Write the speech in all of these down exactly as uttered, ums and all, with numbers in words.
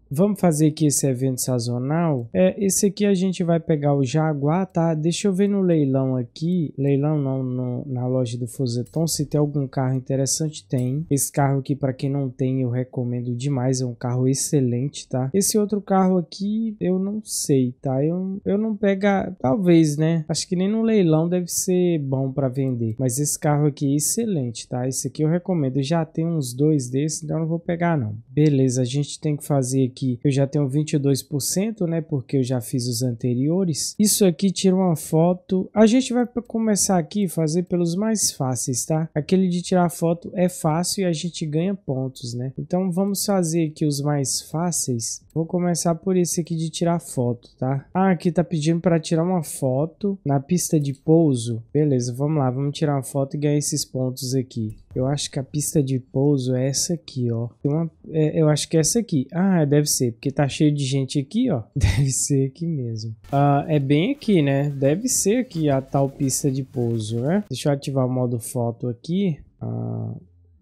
Vamos fazer aqui esse evento sazonal. É, esse aqui a gente vai pegar o Jaguar, tá? Deixa eu ver no leilão aqui. Leilão não, no, na loja do Fozeton, se tem algum carro interessante. Tem. Esse carro aqui, para quem não tem, eu recomendo demais. É um carro excelente, tá? Esse outro carro aqui, eu não sei, tá? Eu, eu não pega... Talvez, né? Acho que nem no leilão deve ser bom para vender. Mas esse carro aqui é excelente, tá? Esse aqui eu recomendo. Eu já tenho uns dois desses, então eu não vou pegar, não. Beleza, a gente tem que fazer aqui. Eu já tenho vinte e dois por cento, né? Porque eu já fiz os anteriores. Isso aqui tira uma foto. A gente vai começar aqui fazer pelos mais fáceis, tá? Aquele de tirar foto é fácil e a gente ganha pontos, né? Então vamos fazer aqui os mais fáceis. Vou começar por esse aqui de tirar foto, tá? Ah, aqui tá pedindo para tirar uma foto na pista de pouso. Beleza, vamos lá. Vamos tirar uma foto e ganhar esses pontos aqui. Eu acho que a pista de pouso é essa aqui, ó. Tem uma, é, eu acho que é essa aqui. Ah, deve ser, porque tá cheio de gente aqui, ó. Deve ser aqui mesmo. Ah, é bem aqui, né? Deve ser aqui a tal pista de pouso, né? Deixa eu ativar o modo foto aqui. Ah,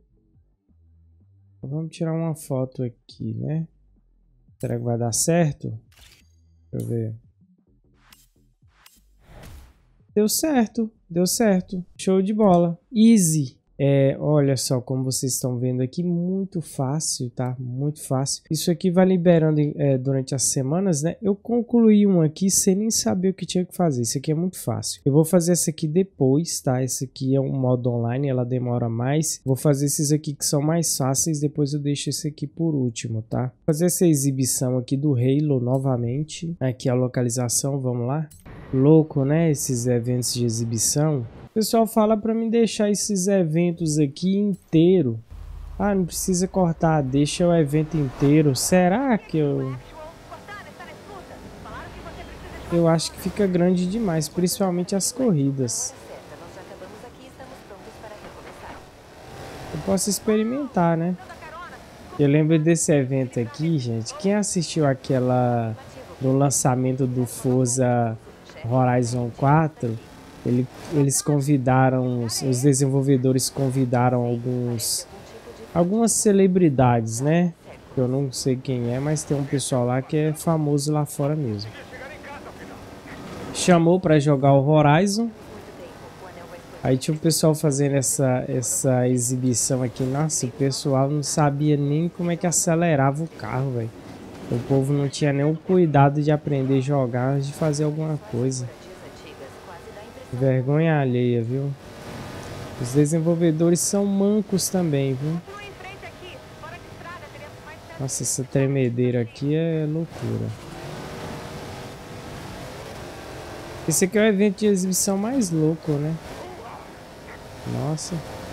vamos tirar uma foto aqui, né? Será que vai dar certo? Deixa eu ver. Deu certo, deu certo. Show de bola. Easy. É, olha só como vocês estão vendo aqui, muito fácil, tá? Muito fácil. Isso aqui vai liberando é, durante as semanas, né? Eu concluí um aqui sem nem saber o que tinha que fazer. Isso aqui é muito fácil. Eu vou fazer essa aqui depois, tá? Esse aqui é um modo online, ela demora mais. Vou fazer esses aqui que são mais fáceis, depois eu deixo esse aqui por último, tá? Vou fazer essa exibição aqui do Halo novamente. Aqui a localização, vamos lá. Louco, né? Esses eventos de exibição. O pessoal fala para mim deixar esses eventos aqui inteiro. Ah, não precisa cortar, deixa o evento inteiro. Será que eu... Eu acho que fica grande demais, principalmente as corridas. Eu posso experimentar, né? Eu lembro desse evento aqui, gente. Quem assistiu aquela... do lançamento do Forza Horizon quatro... Ele, eles convidaram, os, os desenvolvedores convidaram alguns, algumas celebridades, né? Eu não sei quem é, mas tem um pessoal lá que é famoso lá fora mesmo. Chamou para jogar o Horizon. Aí tinha um pessoal fazendo essa, essa exibição aqui. Nossa, o pessoal não sabia nem como é que acelerava o carro, velho. O povo não tinha nem o cuidado de aprender a jogar antes de fazer alguma coisa. Vergonha alheia, viu? Os desenvolvedores são mancos também, viu? Nossa, essa tremedeira aqui é loucura. Esse aqui é o evento de exibição mais louco, né? Nossa.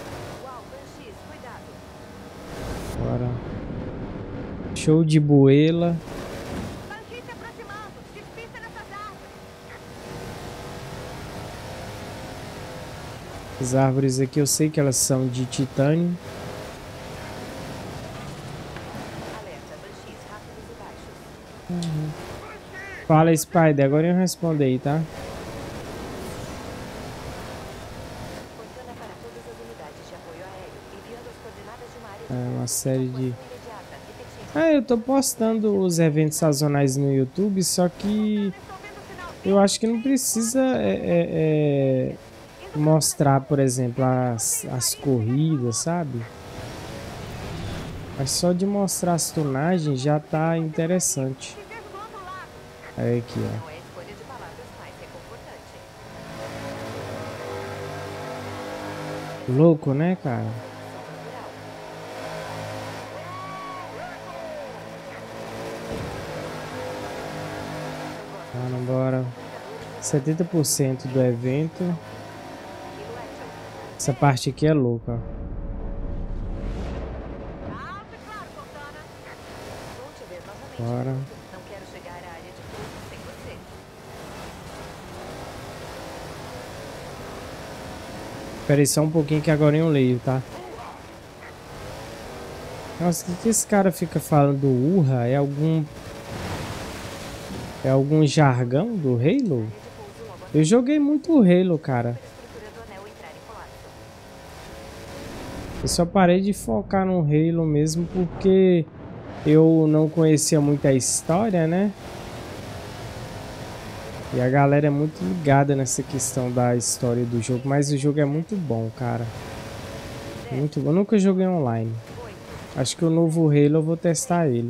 Bora. Show de buela. As árvores aqui eu sei que elas são de titânio. Uhum. Fala, Spider, agora eu respondo aí, tá? É uma série de... Ah, eu tô postando os eventos sazonais no YouTube, só que eu acho que não precisa é, é, é, mostrar, por exemplo, as, as corridas, sabe? Mas só de mostrar as tunagens já tá interessante. Aí aqui, ó. Louco, né, cara? Ah, não, bora. setenta por cento do evento. Essa parte aqui é louca. Bora. Espera aí só um pouquinho que agora eu leio, tá? Nossa, o que, que esse cara fica falando? Urra? É algum... É algum jargão do Halo? Eu joguei muito o Halo, cara. Eu só parei de focar no Halo mesmo porque Eu não conhecia muito a história, né? E a galera é muito ligada nessa questão da história do jogo. Mas o jogo é muito bom, cara. Muito bom. Eu nunca joguei online. Acho que o novo Halo eu vou testar ele.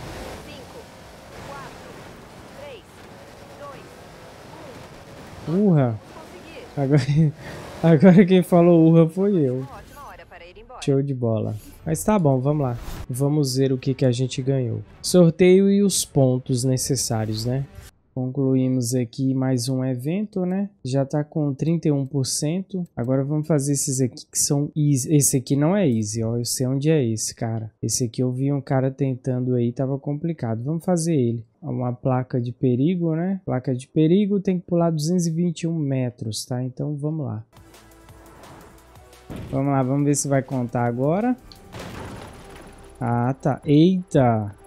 Urra. Agora, agora quem falou urra foi eu. Show de bola. Mas tá bom, vamos lá. Vamos ver o que, que a gente ganhou. Sorteio e os pontos necessários, né? Concluímos aqui mais um evento, né? Já tá com trinta e um por cento. Agora vamos fazer esses aqui que são easy. Esse aqui não é easy, ó. Eu sei onde é esse, cara. Esse aqui eu vi um cara tentando aí, tava complicado. Vamos fazer ele. Uma placa de perigo, né? Placa de perigo tem que pular duzentos e vinte e um metros, tá? Então vamos lá. Vamos lá, vamos ver se vai contar agora. Ah, tá. Eita!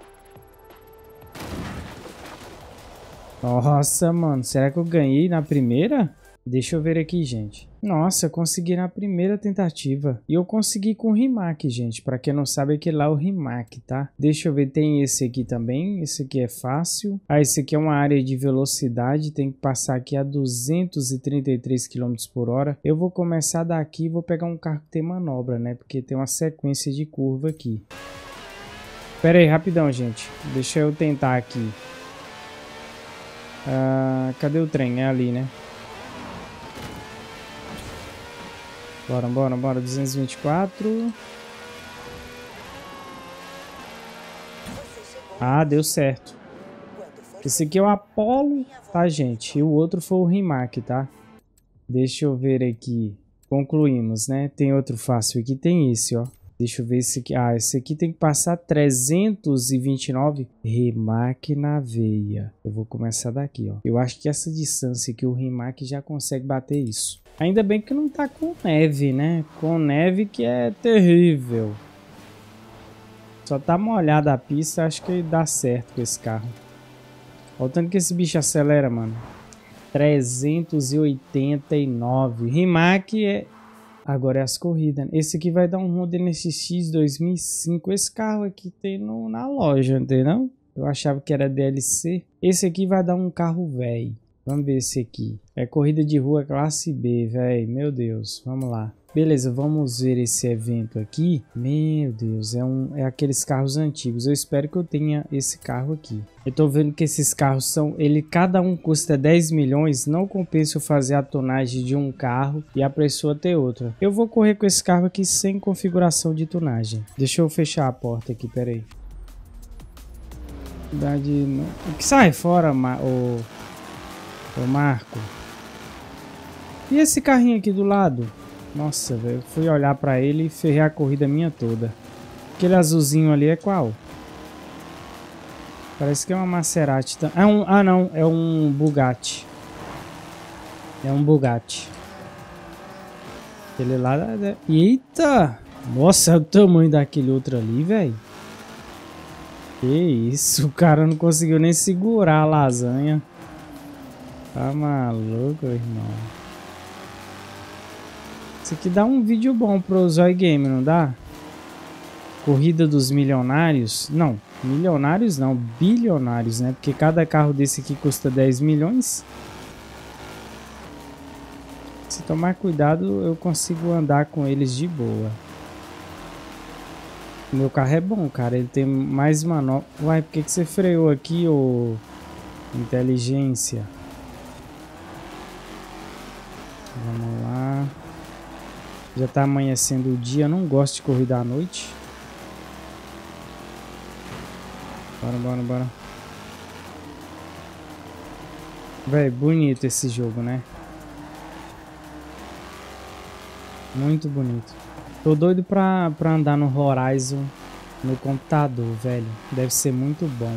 Nossa, mano. Será que eu ganhei na primeira? Deixa eu ver aqui, gente. Nossa, eu consegui na primeira tentativa. E eu consegui com o Rimac, gente. Pra quem não sabe, aquele lá é o Rimac, tá? Deixa eu ver, tem esse aqui também. Esse aqui é fácil. Ah, esse aqui é uma área de velocidade. Tem que passar aqui a duzentos e trinta e três quilômetros por hora. Eu vou começar daqui e vou pegar um carro que tem manobra, né? Porque tem uma sequência de curva aqui. Pera aí, rapidão, gente. Deixa eu tentar aqui. Ah, cadê o trem? É ali, né? Bora, bora, bora. duzentos e vinte e quatro. Ah, deu certo. Esse aqui é o Apollo, tá, gente? E o outro foi o Rimac, tá? Deixa eu ver aqui. Concluímos, né? Tem outro fácil aqui. Tem esse, ó. Deixa eu ver esse aqui. Ah, esse aqui tem que passar trezentos e vinte e nove. Rimac na veia. Eu vou começar daqui, ó. Eu acho que essa distância aqui, o Rimac já consegue bater isso. Ainda bem que não tá com neve, né? Com neve que é terrível. Só tá molhada a pista, acho que dá certo com esse carro. Olha o tanto que esse bicho acelera, mano. trezentos e oitenta e nove. Rimac é... Agora é as corridas. Esse aqui vai dar um Honda N S X dois mil e cinco. Esse carro aqui tem no, na loja, entendeu? Eu achava que era D L C. Esse aqui vai dar um carro velho. Vamos ver esse aqui. É corrida de rua classe B, velho. Meu Deus. Vamos lá. Beleza, vamos ver esse evento aqui. Meu Deus, é, um, é aqueles carros antigos. Eu espero que eu tenha esse carro aqui. Eu tô vendo que esses carros são... Ele, cada um custa dez milhões. Não compensa eu fazer a tonagem de um carro e a pessoa ter outra. Eu vou correr com esse carro aqui sem configuração de tonagem. Deixa eu fechar a porta aqui, peraí. De... Que sai fora, o... o Marco. E esse carrinho aqui do lado? Nossa, velho, fui olhar pra ele e ferrei a corrida minha toda. Aquele azulzinho ali é qual? Parece que é uma Maserati. É um, ah, não, é um Bugatti. É um Bugatti. Aquele lá... Eita! Nossa, olha o tamanho daquele outro ali, velho. Que isso, o cara não conseguiu nem segurar a lasanha. Tá maluco, irmão. Isso aqui dá um vídeo bom pro Zói Game, não dá? Corrida dos milionários. Não, milionários não, bilionários, né? Porque cada carro desse aqui custa dez milhões. Se tomar cuidado, eu consigo andar com eles de boa. Meu carro é bom, cara. Ele tem mais manobra. Uai, por que, que você freou aqui, ô... inteligência? Vamos lá. Já tá amanhecendo o dia. Eu não gosto de corrida à noite. Bora, bora, bora. Véi, bonito esse jogo, né? Muito bonito. Tô doido pra, pra andar no Horizon no computador, velho. Deve ser muito bom.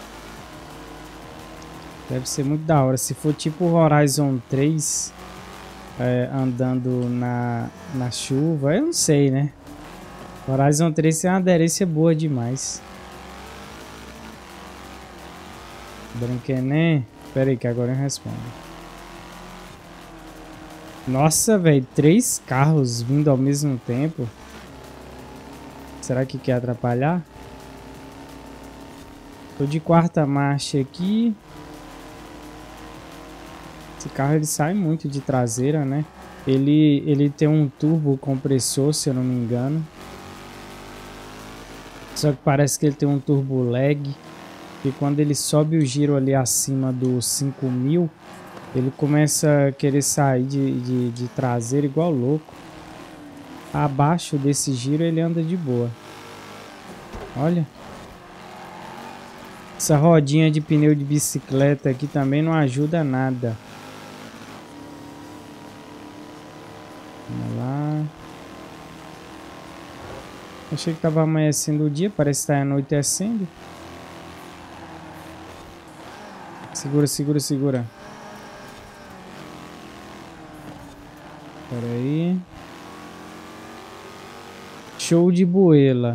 Deve ser muito da hora. Se for tipo Horizon três... É, andando na, na chuva, eu não sei, né? Horizon três tem uma aderência boa demais. Brinquené. Pera aí que agora eu respondo. Nossa, velho, três carros vindo ao mesmo tempo. Será que quer atrapalhar? Tô de quarta marcha aqui. Esse carro ele sai muito de traseira, né? Ele, ele tem um turbo compressor, se eu não me engano. Só que parece que ele tem um turbo lag. E quando ele sobe o giro ali acima dos cinco mil, ele começa a querer sair de, de, de traseira igual louco. Abaixo desse giro ele anda de boa. Olha. Essa rodinha de pneu de bicicleta aqui também não ajuda nada. Vamos lá. Achei que tava amanhecendo o dia, parece que tá anoitecendo. Segura, segura, segura. Pera aí. Show de boela.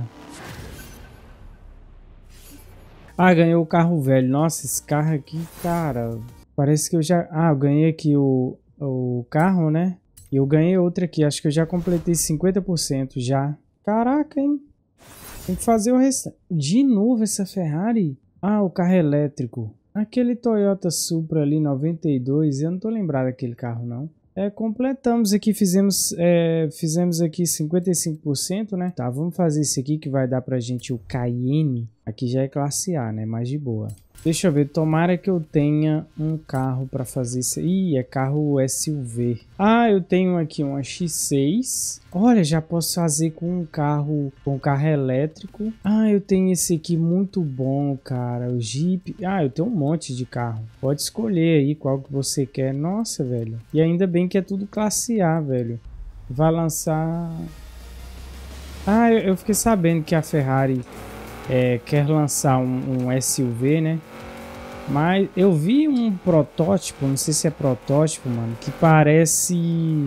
Ah, ganhei o carro velho. Nossa, esse carro aqui, cara. Parece que eu já... Ah, eu ganhei aqui o, o carro, né? E eu ganhei outro aqui. Acho que eu já completei cinquenta por cento já. Caraca, hein? Tem que fazer o restante. De novo essa Ferrari? Ah, o carro elétrico. Aquele Toyota Supra ali, noventa e dois. Eu não tô lembrado daquele carro, não. É, completamos aqui, fizemos, é, fizemos aqui cinquenta e cinco por cento, né? Tá, vamos fazer esse aqui que vai dar pra gente o Cayenne. Aqui já é classe A, né? Mais de boa. Deixa eu ver, tomara que eu tenha um carro pra fazer isso. Ih, é carro S U V. Ah, eu tenho aqui uma X seis. Olha, já posso fazer com um carro, com um carro elétrico. Ah, eu tenho esse aqui muito bom, cara. O Jeep. Ah, eu tenho um monte de carro. Pode escolher aí qual que você quer. Nossa, velho. E ainda bem que é tudo classe A, velho. Vai lançar... Ah, eu, eu fiquei sabendo que a Ferrari é, quer lançar um, um S U V, né? Mas eu vi um protótipo, não sei se é protótipo, mano, que parece...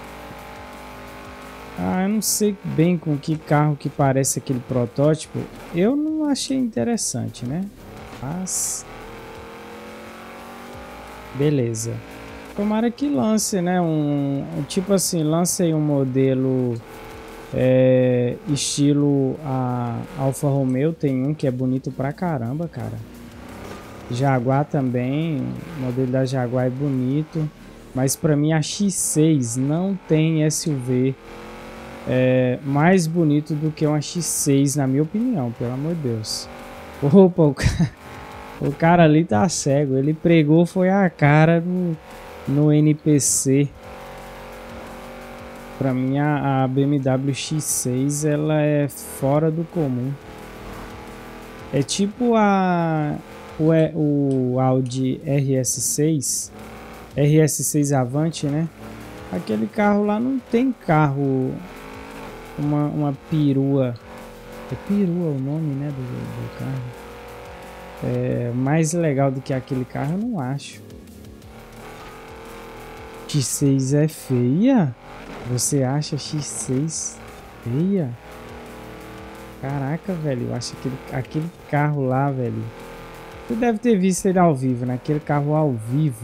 Ah, eu não sei bem com que carro que parece aquele protótipo. Eu não achei interessante, né? Mas... beleza. Tomara que lance, né? Um, um tipo assim, lance aí um modelo é, estilo a Alfa Romeo. Tem um que é bonito pra caramba, cara. Jaguar também, o modelo da Jaguar é bonito, mas para mim a X seis não tem S U V é, mais bonito do que uma X seis, na minha opinião, pelo amor de Deus. Opa, o cara, o cara ali tá cego, ele pregou foi a cara no, no N P C. Para mim a, a B M W X seis ela é fora do comum. É tipo a... O, o Audi R S seis, R S seis Avante, né? Aquele carro lá não tem carro, uma, uma perua, é perua o nome, né, do, do carro. É mais legal do que aquele carro, eu não acho. X seis é feia? Você acha X seis feia? Caraca, velho, eu acho aquele, aquele carro lá, velho. Você deve ter visto ele ao vivo, né? Aquele carro ao vivo.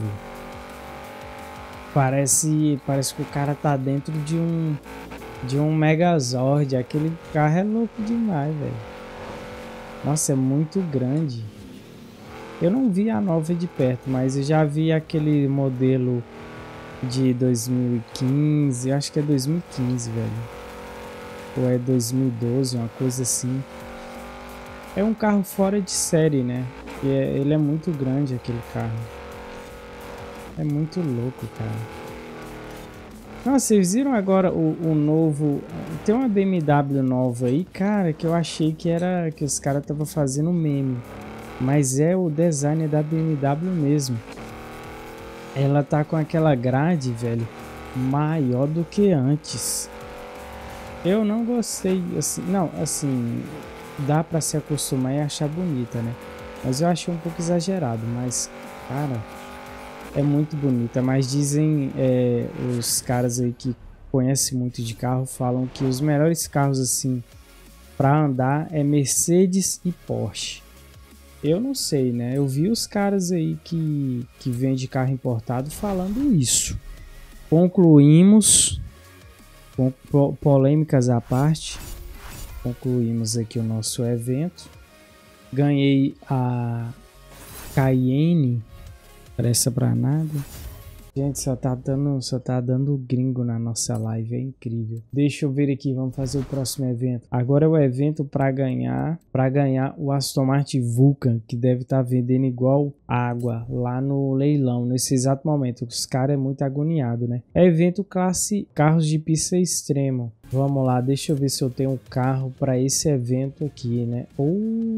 Parece, parece que o cara tá dentro de um de um Megazord. Aquele carro é louco demais, velho. Nossa, é muito grande. Eu não vi a nova de perto, mas eu já vi aquele modelo de dois mil e quinze. Acho que é dois mil e quinze, velho. Ou é dois mil e doze, uma coisa assim. É um carro fora de série, né? E é, ele é muito grande, aquele carro. É muito louco, cara. Nossa, vocês viram agora o, o novo... Tem uma B M W nova aí, cara, que eu achei que era... Que os caras estavam fazendo meme. Mas é o design da B M W mesmo. Ela tá com aquela grade, velho, maior do que antes. Eu não gostei, assim... Não, assim... Dá pra se acostumar e achar bonita, né? Mas eu achei um pouco exagerado, mas, cara, é muito bonita. Mas dizem, é, os caras aí que conhecem muito de carro, falam que os melhores carros, assim, pra andar é Mercedes e Porsche. Eu não sei, né? Eu vi os caras aí que, que vendem carro importado falando isso. Concluímos, com polêmicas à parte, concluímos aqui o nosso evento. Ganhei a Cayenne. Pressa pra nada. Gente, só tá dando, só tá dando gringo na nossa live, é incrível. Deixa eu ver aqui, vamos fazer o próximo evento. Agora é o evento para ganhar, para ganhar o Aston Martin Vulcan, que deve estar tá vendendo igual água lá no leilão, nesse exato momento. Os caras é muito agoniado, né? É evento classe carros de pista extremo. Vamos lá, deixa eu ver se eu tenho um carro para esse evento aqui, né? Ou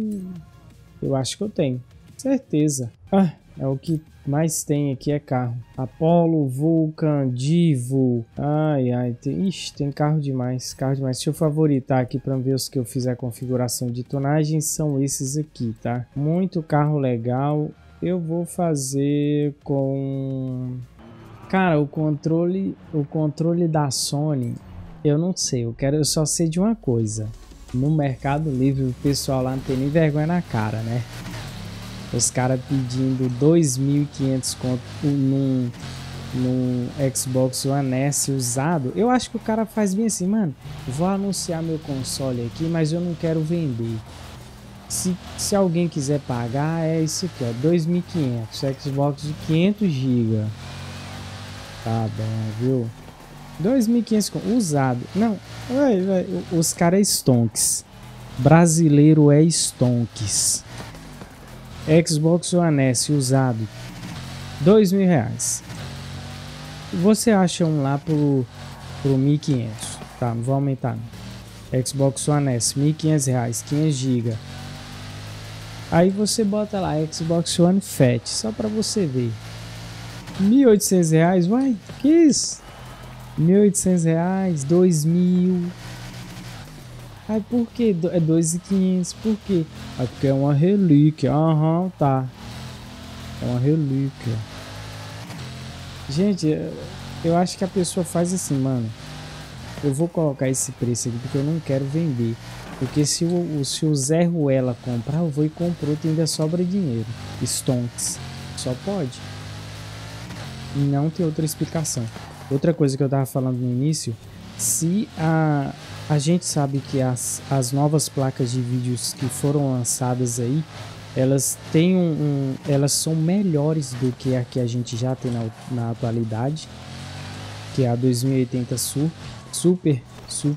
eu acho que eu tenho, certeza. Ah, é o que mais tem aqui é carro. Apollo, Vulcan, Divo. Ai, ai. Tem, ixi, tem carro demais. Carro demais. Deixa eu favoritar aqui para ver os que eu fiz a configuração de tonagem. São esses aqui, tá? Muito carro legal. Eu vou fazer com... Cara, o controle, o controle da Sony, eu não sei. Eu quero, eu só sei de uma coisa. No Mercado Livre, o pessoal lá não tem nem vergonha na cara, né? Os caras pedindo dois mil e quinhentos conto num, num Xbox One S usado. Eu acho que o cara faz bem assim, mano. Vou anunciar meu console aqui, mas eu não quero vender. Se, se alguém quiser pagar, é isso aqui, ó. dois mil e quinhentos. Xbox de quinhentos gigas. Tá bom, viu? dois mil e quinhentos usado. Não, vai, vai. Os caras é stonks. Brasileiro é stonks. Xbox One S usado, dois mil reais. Você acha um lá por, por mil e quinhentos, tá? Não vou aumentar não. Xbox One S, mil e quinhentos reais, quinhentos gigas. Aí você bota lá Xbox One Fat, só pra você ver. mil e oitocentos reais, uai, que isso? mil e oitocentos reais, dois mil. Ai, por que? É dois mil e quinhentos, por quê? É porque é uma relíquia. Aham, uhum, tá. É uma relíquia. Gente, eu acho que a pessoa faz assim, mano. Eu vou colocar esse preço aqui porque eu não quero vender. Porque se o, se o Zé Ruela comprar, eu vou e compro outro e ainda sobra dinheiro. Stonks. Só pode. E não tem outra explicação. Outra coisa que eu tava falando no início. Se a... A gente sabe que as, as novas placas de vídeos que foram lançadas aí, elas têm um, um, elas são melhores do que a que a gente já tem na, na atualidade, que é a dois mil e oitenta Super, Super, Super,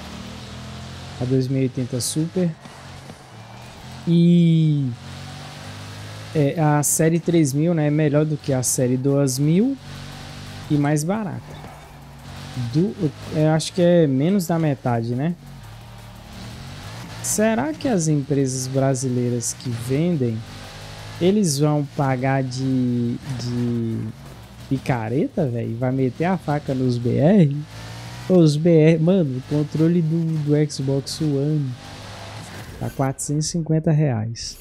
a dois mil e oitenta Super e é, a série três mil, né, é melhor do que a série dois mil e mais barata. Do, eu acho que é menos da metade, né? Será que as empresas brasileiras que vendem, eles vão pagar de, de picareta, velho? Vai meter a faca nos B R? Os B R, mano, o controle do, do Xbox One tá quatrocentos e cinquenta reais.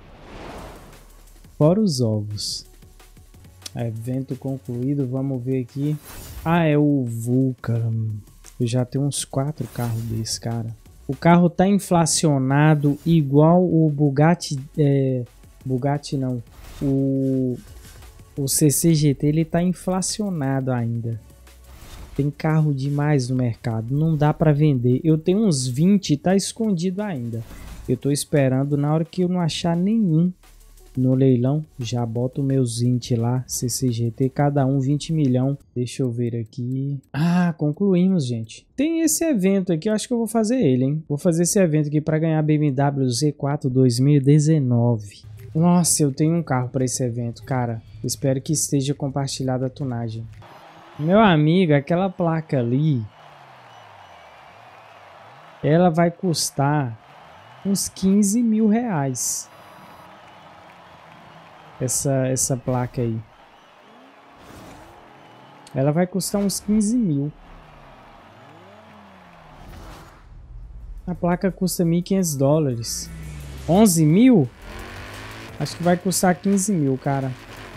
Fora os ovos. Evento concluído, vamos ver aqui. Ah, é o Vulcan. Eu já tenho uns quatro carros desse, cara. O carro tá inflacionado igual o Bugatti. É, Bugatti não. O, o C C G T, ele tá inflacionado ainda. Tem carro demais no mercado. Não dá pra vender. Eu tenho uns vinte e tá escondido ainda. Eu tô esperando na hora que eu não achar nenhum. No leilão, já boto meus vinte lá, C C G T, cada um vinte milhão. Deixa eu ver aqui. Ah, concluímos, gente. Tem esse evento aqui, eu acho que eu vou fazer ele, hein? Vou fazer esse evento aqui para ganhar B M W Z quatro dois mil e dezenove. Nossa, eu tenho um carro para esse evento, cara. Espero que esteja compartilhada a tunagem. Meu amigo, aquela placa ali, ela vai custar uns quinze mil reais. Essa, essa placa aí. Ela vai custar uns quinze mil. A placa custa mil e quinhentos dólares. onze mil? Acho que vai custar quinze mil, cara.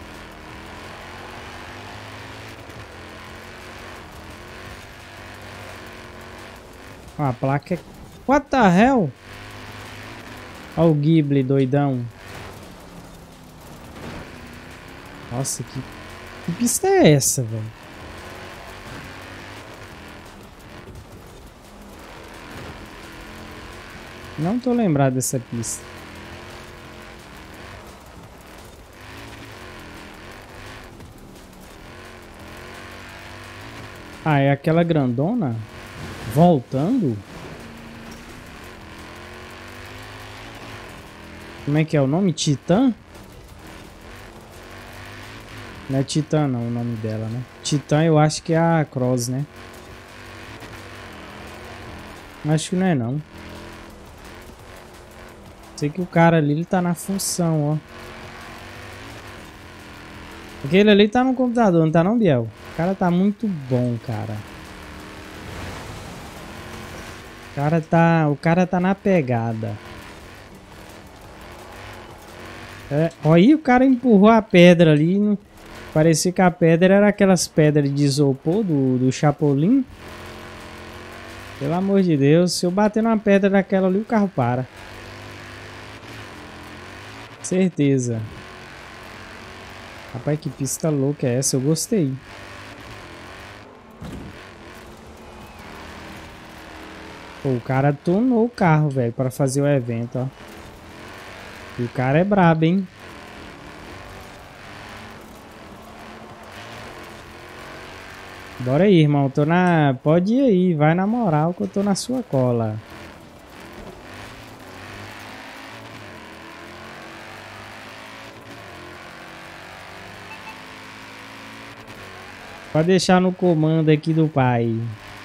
A placa é... What the hell? Olha o Ghibli doidão. Nossa, que, que pista é essa, velho? Não tô lembrado dessa pista. Ah, é aquela grandona? Voltando? Como é que é o nome? Titã? Não é Titã não o nome dela, né? Titã eu acho que é a Cross, né? Acho que não é não. Sei que o cara ali, ele tá na função, ó. Aquele ali tá no computador, não tá não, Biel? O cara tá muito bom, cara. O cara tá, o cara tá na pegada. É, aí o cara empurrou a pedra ali. No, parecia que a pedra era aquelas pedras de isopor do, do Chapolin. Pelo amor de Deus, se eu bater numa pedra daquela ali, o carro para. Certeza. Rapaz, que pista louca é essa? Eu gostei. Pô, o cara tunou o carro, velho, para fazer o evento, ó. E o cara é brabo, hein? Bora aí, irmão. Tô na... Pode ir aí. Vai na moral que eu tô na sua cola. Pode deixar no comando aqui do pai.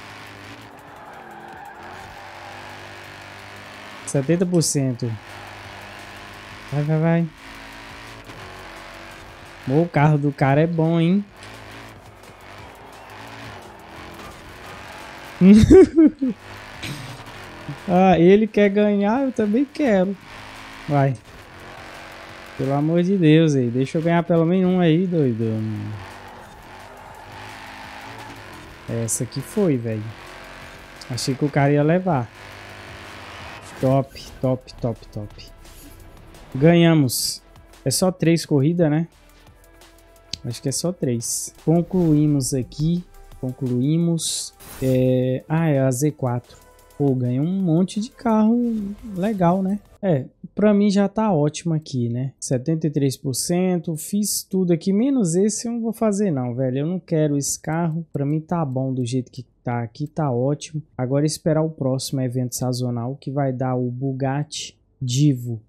setenta por cento. Vai, vai, vai. O carro do cara é bom, hein? Ah, ele quer ganhar, eu também quero. Vai. Pelo amor de Deus, aí. Deixa eu ganhar pelo menos um aí, doido. Essa aqui foi, velho. Achei que o cara ia levar. Top, top, top, top. Ganhamos. É só três corridas, né? Acho que é só três. Concluímos aqui. Concluímos. É... Ah, é a Z quatro. Pô, ganhei um monte de carro legal, né? É, pra mim já tá ótimo aqui, né? setenta e três por cento. Fiz tudo aqui, menos esse eu não vou fazer não, velho. Eu não quero esse carro. Pra mim tá bom do jeito que tá aqui, tá ótimo. Agora esperar o próximo evento sazonal, que vai dar o Bugatti Divo.